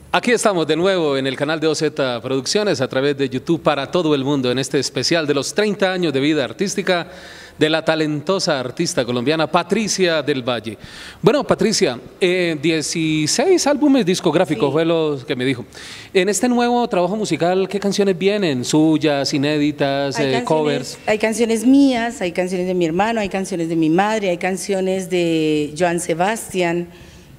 Aquí estamos de nuevo en el canal de OZ Producciones a través de YouTube para todo el mundo en este especial de los 30 años de vida artística de la talentosa artista colombiana Patricia del Valle. Bueno, Patricia, 16 álbumes discográficos, sí, fue lo que me dijo. En este nuevo trabajo musical, ¿qué canciones vienen? ¿Suyas, inéditas, covers? Hay canciones mías, hay canciones de mi hermano, hay canciones de mi madre, hay canciones de Joan Sebastián,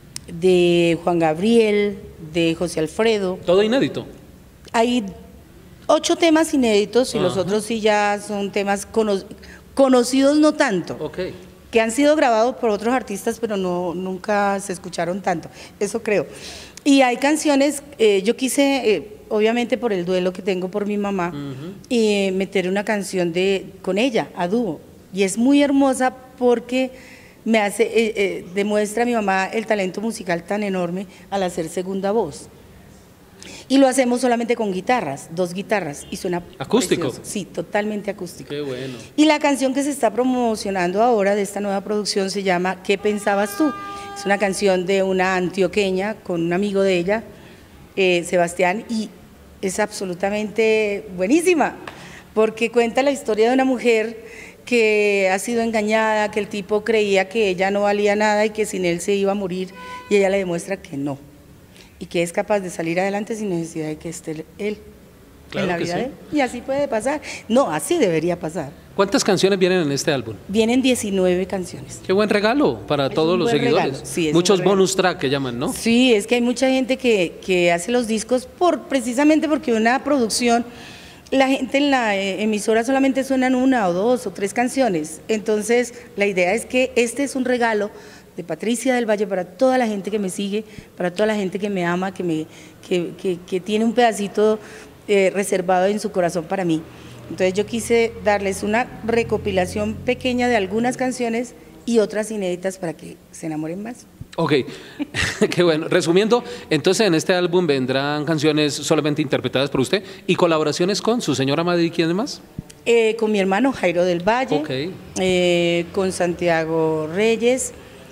de Juan Gabriel, de José Alfredo. ¿Todo inédito? Hay 8 temas inéditos y los otros sí ya son temas conocidos no tanto, que han sido grabados por otros artistas pero nunca se escucharon tanto, eso creo. Y hay canciones, yo quise, obviamente por el duelo que tengo por mi mamá, meter una canción con ella, a dúo, y es muy hermosa porque me hace, demuestra a mi mamá el talento musical tan enorme al hacer segunda voz. Y lo hacemos solamente con guitarras, 2 guitarras, y suena ¿acústico? Precioso. Sí, totalmente acústico. Qué bueno. Y la canción que se está promocionando ahora de esta nueva producción se llama ¿Qué pensabas tú? Es una canción de una antioqueña con un amigo de ella, Sebastián, y es absolutamente buenísima, porque cuenta la historia de una mujer que ha sido engañada, que el tipo creía que ella no valía nada y que sin él se iba a morir, y ella le demuestra que no, y que es capaz de salir adelante sin necesidad de que esté él en la vida de él. Y así puede pasar, no, así debería pasar. ¿Cuántas canciones vienen en este álbum? Vienen 19 canciones. Qué buen regalo para todos los seguidores. Sí, muchos bonus track que llaman, ¿no? Sí, es que hay mucha gente que hace los discos precisamente porque una producción, la gente en la emisora solamente suenan 1 o 2 o 3 canciones, entonces la idea es que este es un regalo de Patricia del Valle para toda la gente que me sigue, para toda la gente que me ama, que tiene un pedacito reservado en su corazón para mí. Entonces yo quise darles una recopilación pequeña de algunas canciones y otras inéditas para que se enamoren más. Ok, qué bueno. Resumiendo, entonces en este álbum vendrán canciones solamente interpretadas por usted y colaboraciones con su señora madre y quién más. Con mi hermano Jairo del Valle, con Santiago Reyes,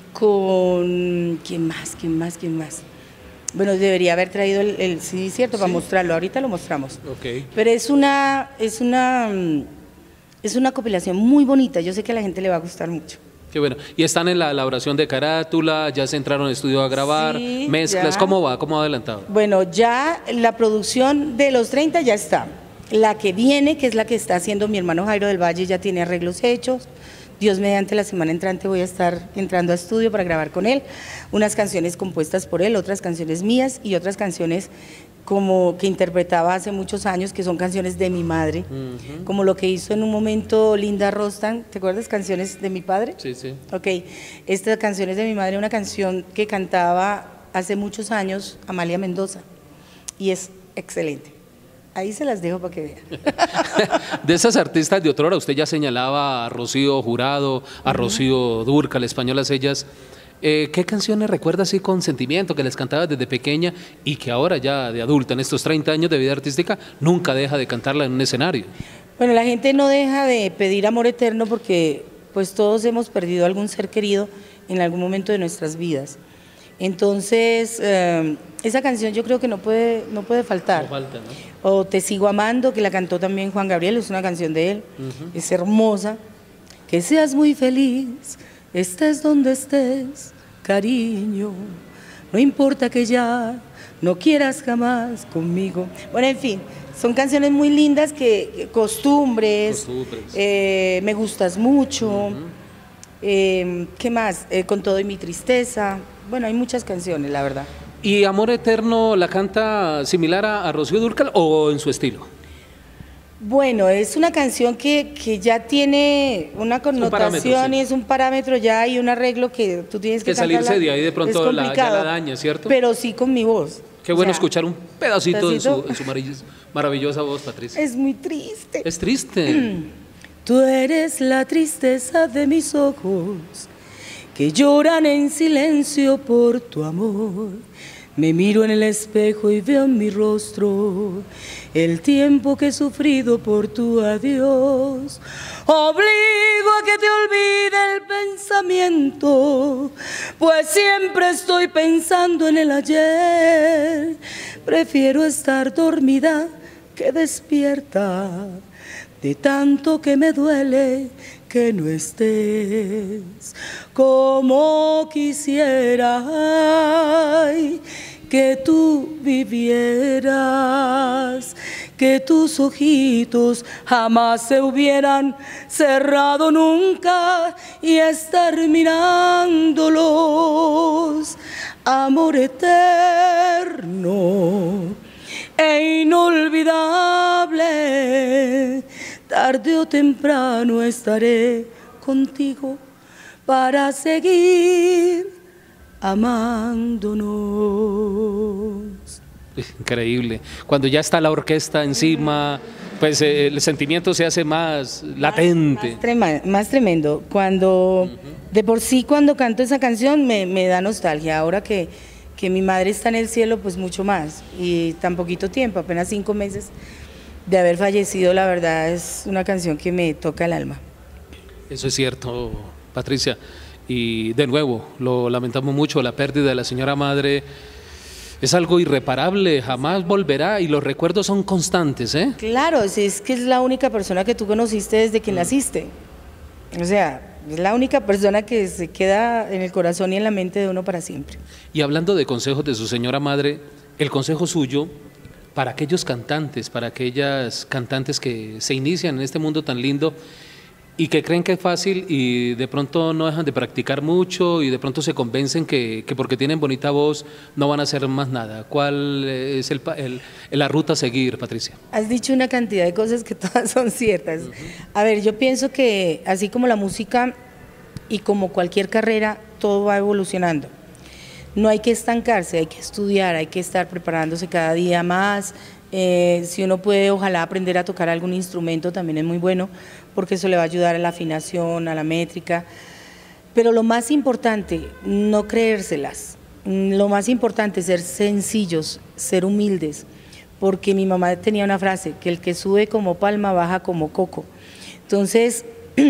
con ¿quién más? Bueno, debería haber traído el CD, ¿cierto? Sí, para mostrarlo, ahorita lo mostramos. Pero es una compilación muy bonita, yo sé que a la gente le va a gustar mucho. Qué bueno. ¿Y están en la elaboración de carátula? ¿Ya se entraron al estudio a grabar? Sí, ¿mezclas? Ya. ¿Cómo va? ¿Cómo ha adelantado? Bueno, ya la producción de los 30 ya está. La que viene, que es la que está haciendo mi hermano Jairo del Valle, ya tiene arreglos hechos. Dios mediante, la semana entrante voy a estar entrando a estudio para grabar con él. Unas canciones compuestas por él, otras canciones mías y otras canciones como que interpretaba hace muchos años, que son canciones de mi madre, como lo que hizo en un momento Linda Rostan. ¿Te acuerdas? Canciones de mi padre. Sí, sí. Ok, estas canciones de mi madre, una canción que cantaba hace muchos años Amalia Mendoza, y es excelente. Ahí se las dejo para que vean. De esas artistas de otrora, usted ya señalaba a Rocío Jurado, a Rocío Dúrcal, españolas ellas. ¿Qué canciones recuerda así con sentimiento que les cantaba desde pequeña y que ahora ya de adulta, en estos 30 años de vida artística, nunca deja de cantarla en un escenario? Bueno, la gente no deja de pedir amor eterno porque pues todos hemos perdido algún ser querido en algún momento de nuestras vidas. Entonces, esa canción yo creo que no puede faltar. No falta, ¿no? O Te sigo amando, que la cantó también Juan Gabriel, es una canción de él, es hermosa. Que seas muy feliz, estés donde estés, cariño, no importa que ya no quieras jamás conmigo. Bueno, en fin, son canciones muy lindas, costumbres. Me gustas mucho, ¿qué más? Con todo y mi tristeza. Bueno, hay muchas canciones, la verdad. ¿Y Amor Eterno la canta similar a Rocío Dúrcal o en su estilo? Bueno, es una canción que ya tiene una connotación y es un parámetro ya y un arreglo que tú tienes que salirse de ahí de pronto ya la daña, ¿cierto? Pero sí con mi voz. Qué bueno escuchar un pedacito en su maravillosa voz, Patricia. Es muy triste. Es triste. Tú eres la tristeza de mis ojos, que lloran en silencio por tu amor. Me miro en el espejo y veo en mi rostro el tiempo que he sufrido por tu adiós. Obligo a que te olvide el pensamiento, pues siempre estoy pensando en el ayer. Prefiero estar dormida que despierta, de tanto que me duele que no estés. Como quisiera, ay, que tú vivieras, que tus ojitos jamás se hubieran cerrado nunca y estar mirándolos. Amor eterno e inolvidable, tarde o temprano estaré contigo para seguir amándonos. Increíble. Cuando ya está la orquesta encima, pues el sentimiento se hace más latente. Más tremendo. Cuando, de por sí, cuando canto esa canción me da nostalgia. Ahora que mi madre está en el cielo, pues mucho más. Y tan poquito tiempo, apenas 5 meses de haber fallecido, la verdad es una canción que me toca el alma. Eso es cierto, Patricia. Y de nuevo, lo lamentamos mucho, la pérdida de la señora madre es algo irreparable, jamás volverá y los recuerdos son constantes, ¿eh? Claro, es que es la única persona que tú conociste desde que naciste. O sea, es la única persona que se queda en el corazón y en la mente de uno para siempre. Y hablando de consejos de su señora madre, el consejo suyo para aquellos cantantes, para aquellas cantantes que se inician en este mundo tan lindo y que creen que es fácil y de pronto no dejan de practicar mucho y de pronto se convencen que porque tienen bonita voz no van a hacer más nada. ¿Cuál es la ruta a seguir, Patricia? Has dicho una cantidad de cosas que todas son ciertas. A ver, yo pienso que así como la música y como cualquier carrera, todo va evolucionando. No hay que estancarse, hay que estudiar, hay que estar preparándose cada día más. Si uno puede, ojalá aprender a tocar algún instrumento también es muy bueno, porque eso le va a ayudar a la afinación, a la métrica. Pero lo más importante, no creérselas. Lo más importante es ser sencillos, ser humildes, porque mi mamá tenía una frase, que el que sube como palma baja como coco. Entonces,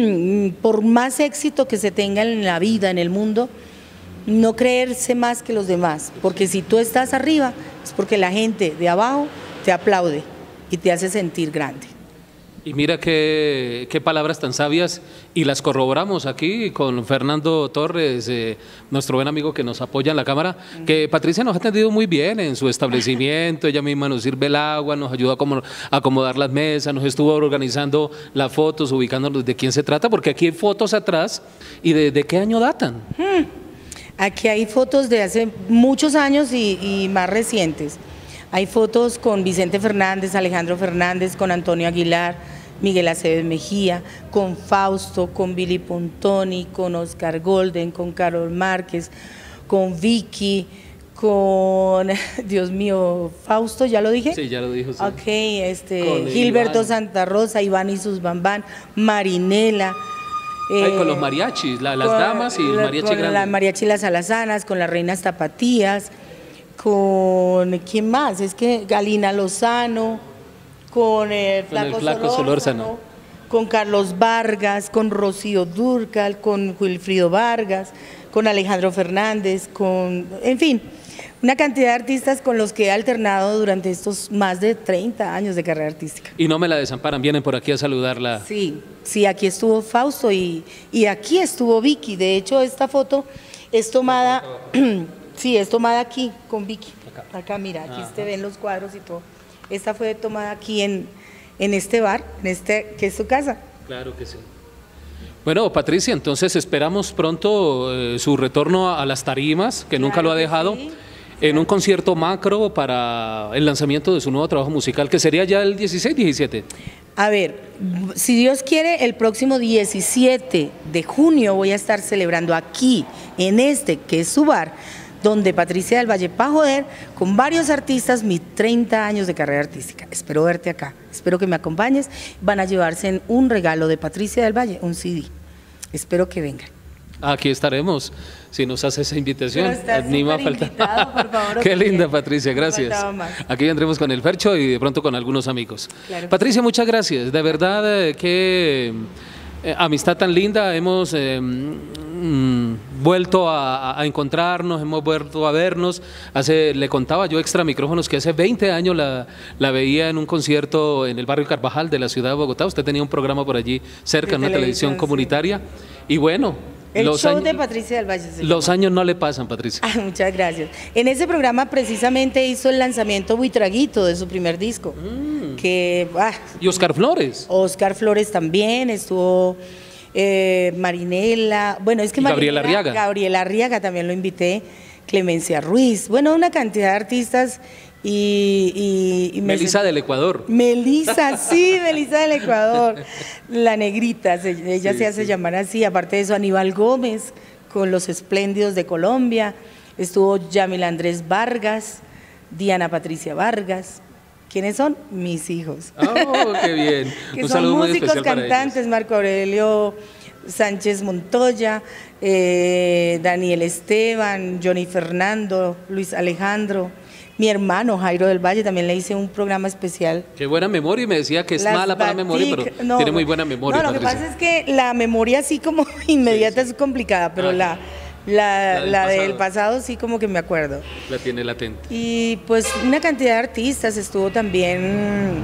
por más éxito que se tenga en la vida, en el mundo, no creerse más que los demás, porque si tú estás arriba, es porque la gente de abajo te aplaude y te hace sentir grande. Y mira qué palabras tan sabias, y las corroboramos aquí con Fernando Torres, nuestro buen amigo que nos apoya en la cámara, que Patricia nos ha atendido muy bien en su establecimiento, ella misma nos sirve el agua, nos ayuda a acomodar las mesas, nos estuvo organizando las fotos, ubicándonos de quién se trata, porque aquí hay fotos atrás, y de qué año datan. Aquí hay fotos de hace muchos años y más recientes. Hay fotos con Vicente Fernández, Alejandro Fernández, con Antonio Aguilar, Miguel Aceves Mejía, con Fausto, con Billy Pontoni, con Oscar Golden, con Carol Márquez, con Vicky, con, Dios mío, Fausto, ¿ya lo dije? Sí, ya lo dijo. Sí. Ok, Gilberto Iván Santa Rosa, Iván y sus Bambán, Marinela. Con los mariachis, las damas y el mariachi grande. Con la mariachi Las Alazanas, con las reinas tapatías, con, ¿quién más? Es que Galina Lozano, con el Flaco Solórzano, con Carlos Vargas, con Rocío Dúrcal, con Wilfrido Vargas, con Alejandro Fernández, en fin, una cantidad de artistas con los que he alternado durante estos más de 30 años de carrera artística. Y no me la desamparan, vienen por aquí a saludarla. Sí, aquí estuvo Fausto y aquí estuvo Vicky. De hecho, esta foto es tomada, sí, es tomada aquí con Vicky. Acá mira, aquí se ven los cuadros y todo. Esta fue tomada aquí en este bar, que es su casa. Claro que sí. Bueno, Patricia, entonces esperamos pronto su retorno a las tarimas, que nunca lo ha dejado. Sí. En un concierto macro para el lanzamiento de su nuevo trabajo musical, que sería ya el 16, 17. A ver, si Dios quiere, el próximo 17 de junio voy a estar celebrando aquí, en que es su bar, donde Patricia del Valle va a joder con varios artistas mis 30 años de carrera artística. Espero verte acá, espero que me acompañes. Van a llevarse un regalo de Patricia del Valle, un CD. Espero que vengan. Aquí estaremos. Si nos hace esa invitación, ni va a faltar. Por favor, qué linda, Patricia, gracias. Aquí vendremos con el Fercho y de pronto con algunos amigos. Claro, Patricia, muchas gracias. De verdad, qué amistad tan linda. Hemos vuelto a encontrarnos, hemos vuelto a vernos. Le contaba yo extra micrófonos que hace 20 años la veía en un concierto en el barrio Carvajal de la ciudad de Bogotá. Usted tenía un programa por allí cerca, en una televisión comunitaria. Sí. Y bueno, de Patricia del Valle. Los años no le pasan, Patricia. Muchas gracias. En ese programa precisamente hizo el lanzamiento Buitraguito de su primer disco. ¿Y Oscar Flores? Oscar Flores también, estuvo Marinela. Bueno, es que Gabriela Arriaga. Gabriela Arriaga también lo invité. Clemencia Ruiz. Bueno, una cantidad de artistas. Y Melissa del Ecuador. Melissa, sí, Melissa del Ecuador, la negrita, ella se hace llamar así. Aparte de eso, Aníbal Gómez con Los Espléndidos de Colombia, estuvo Yamil Andrés Vargas, Diana Patricia Vargas. ¿Quiénes son? Mis hijos. ¡Oh, qué bien! Que un son músicos, cantantes, Marco Aurelio Sánchez Montoya, Daniel Esteban, Johnny Fernando, Luis Alejandro. Mi hermano Jairo del Valle, también le hice un programa especial. Qué buena memoria, y me decía que es mala para la memoria, pero tiene muy buena memoria. No, lo que pasa es que la memoria así como inmediata es complicada, pero la del pasado sí como que me acuerdo. La tiene latente. Y pues una cantidad de artistas, estuvo también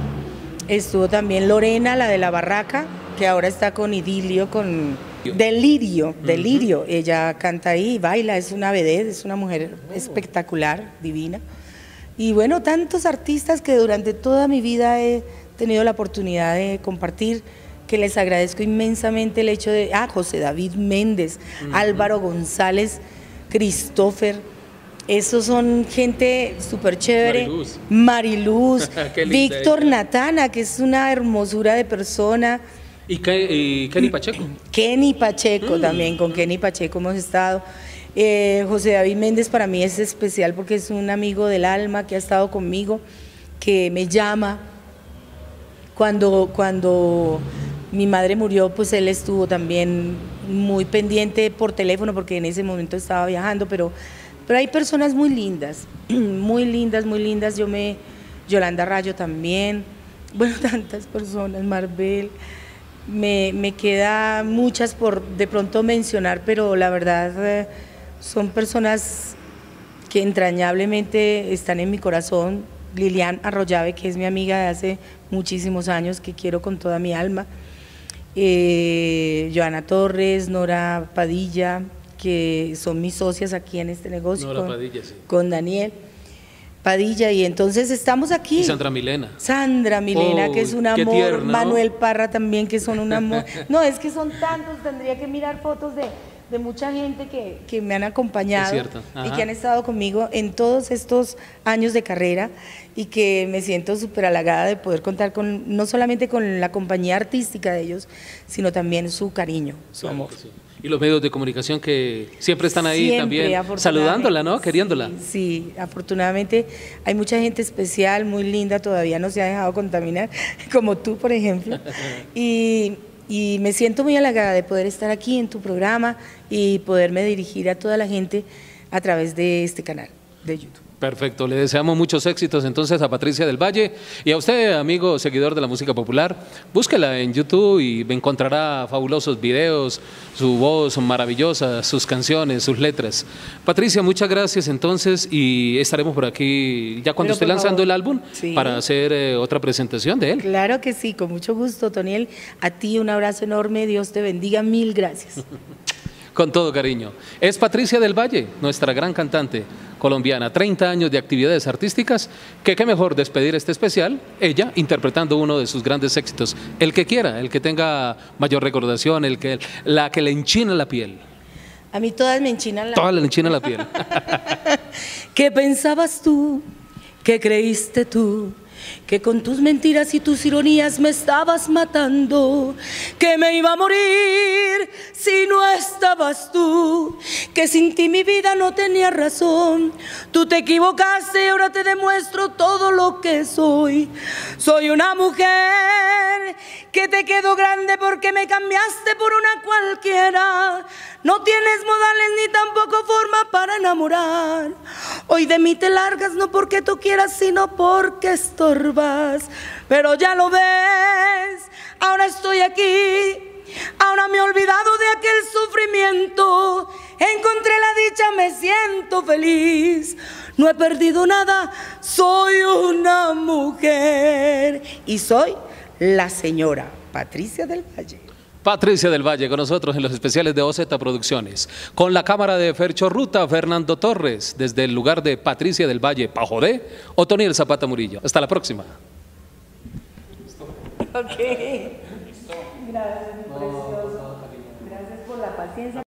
Lorena, la de La Barraca, que ahora está con Idilio, con Delirio, ella canta ahí y baila, es una vedette, es una mujer espectacular, divina. Y bueno, tantos artistas que durante toda mi vida he tenido la oportunidad de compartir, que les agradezco inmensamente el hecho de, José David Méndez, Álvaro González, Christopher, esos son gente súper chévere, Mariluz Víctor Natana, que es una hermosura de persona. ¿Y Kenny Pacheco? Kenny Pacheco también, con Kenny Pacheco hemos estado. José David Méndez para mí es especial porque es un amigo del alma que ha estado conmigo, que me llama. Cuando mi madre murió, pues él estuvo también muy pendiente por teléfono porque en ese momento estaba viajando, pero hay personas muy lindas, muy lindas, muy lindas. Yolanda Rayo también, bueno, tantas personas, Marvel. Me queda muchas por de pronto mencionar, pero la verdad son personas que entrañablemente están en mi corazón. Lilian Arroyave, que es mi amiga de hace muchísimos años, que quiero con toda mi alma. Joana Torres, Nora Padilla, que son mis socias aquí en este negocio. Nora Padilla, sí. Con Daniel Padilla, y entonces estamos aquí. Y Sandra Milena. Sandra Milena, que es un amor. Tierna, ¿no? Manuel Parra también, que son un amor. No, es que son tantos, tendría que mirar fotos de mucha gente que me han acompañado y que han estado conmigo en todos estos años de carrera, y que me siento súper halagada de poder contar no solamente con la compañía artística de ellos, sino también su cariño, su amor. Sí. Y los medios de comunicación que siempre están ahí también saludándola, ¿no? Queriéndola. Sí, afortunadamente hay mucha gente especial, muy linda, todavía no se ha dejado contaminar, como tú, por ejemplo. Y me siento muy halagada de poder estar aquí en tu programa y poderme dirigir a toda la gente a través de este canal de YouTube. Perfecto, le deseamos muchos éxitos entonces a Patricia del Valle, y a usted, amigo seguidor de la música popular, búsquela en YouTube y encontrará fabulosos videos, su voz maravillosa, sus canciones, sus letras. Patricia, muchas gracias entonces, y estaremos por aquí ya cuando esté lanzando el álbum para hacer otra presentación de él. Claro que sí, con mucho gusto, Toniel. A ti un abrazo enorme, Dios te bendiga, mil gracias. Con todo cariño. Es Patricia del Valle, nuestra gran cantante colombiana, 30 años de actividades artísticas, que qué mejor despedir este especial, ella interpretando uno de sus grandes éxitos, el que quiera, el que tenga mayor recordación, la que le enchina la piel. A mí todas me enchinan la piel. Todas le enchinan la piel. ¿Qué pensabas tú? ¿Qué creíste tú? que con tus mentiras y tus ironías me estabas matando, que me iba a morir si no estabas tú, que sin ti mi vida no tenía razón. Tú te equivocaste y ahora te demuestro todo lo que soy. Soy una mujer que te quedó grande porque me cambiaste por una cualquiera. No tienes modales ni tampoco forma para enamorar. Hoy de mí te largas no porque tú quieras, sino porque estorbas. Pero ya lo ves, ahora estoy aquí. Ahora me he olvidado de aquel sufrimiento. Encontré la dicha, me siento feliz. No he perdido nada, soy una mujer. Y soy la señora Patricia del Valle. Patricia del Valle con nosotros en los especiales de OZ Producciones. Con la cámara de Fercho Ruta, Fernando Torres, desde el lugar de Patricia del Valle, Pajodé, Otoniel Zapata Murillo. Hasta la próxima. Ok. Gracias, precioso. Gracias por la paciencia.